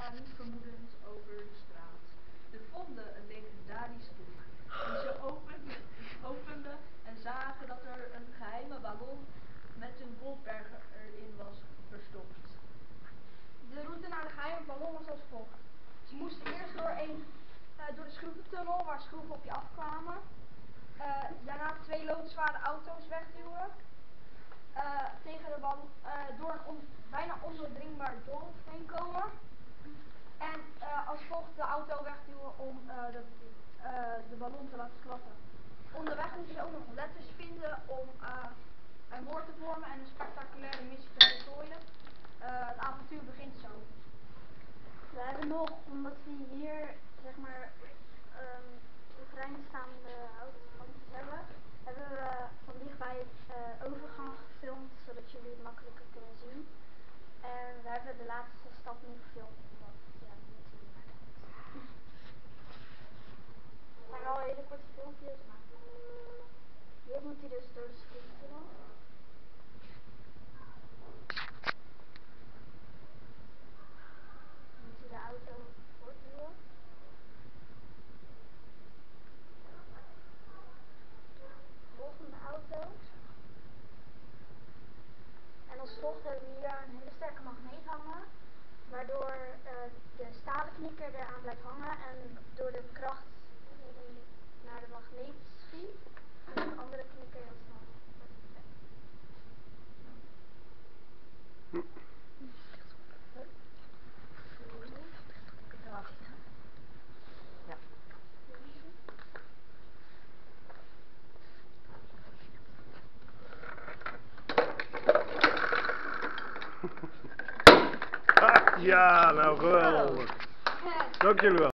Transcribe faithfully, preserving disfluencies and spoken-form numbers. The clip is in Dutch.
niet vermoedend over de straat. Ze vonden een legendarisch boek die ze openden, openden en zagen dat er een geheime ballon met een goldberger erin was verstopt. De route naar de geheime ballon was als volgt. Ze moesten eerst door, een, uh, door de schroeventunnel waar schroeven op je afkwamen. Uh, daarna twee loodzware auto's wegduwen. Uh, tegen de ballon, uh, door een on, bijna ondoordringbaar doolhof heen komen. En uh, als volgt de auto wegduwen om uh, de, uh, de ballon te laten klappen. Onderweg moeten ze ook nog letters vinden om uh, een woord te vormen en een spectaculaire missie te voltooien. Uh, het avontuur begint zo. We hebben nog, omdat we hier zeg maar um, overeindstaande houtstandjes hebben, hebben we van dichtbij uh, overgang gefilmd, zodat jullie het makkelijker kunnen zien. En we hebben de laatste stap niet gefilmd, omdat ja, we moeten hier naar kijken. Het zijn wel hele korte filmpjes, maar hier moet hij dus door de schroeventunnel. De auto voortduwen. Volgende auto. En als volgt hebben we hier een hele sterke magneet hangen, waardoor uh, de stalen knikker eraan blijft hangen en door de kracht die naar de magneet schiet, en de andere knikker heel snel wordt vertrekt. Ja, nou geweldig. Dank jullie wel.